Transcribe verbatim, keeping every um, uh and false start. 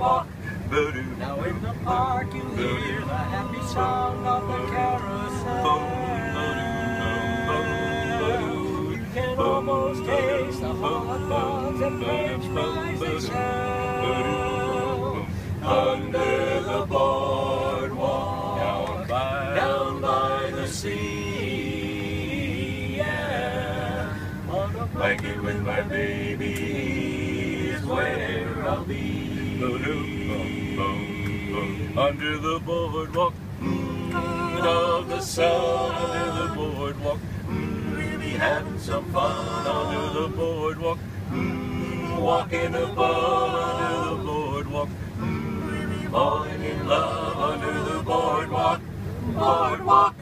boardwalk. Now in the park you hear the happy song of the carousel. You can almost taste the hot dogs and french fries they sell. Under the boardwalk, down by, down by the sea, yeah. On a blanket with my baby is where I'll be. Under the boardwalk, mm, of the sun, under the boardwalk, mm, really having some fun. Under the boardwalk, mm, walking above, under the boardwalk, mm, really falling in love. Under the boardwalk, boardwalk.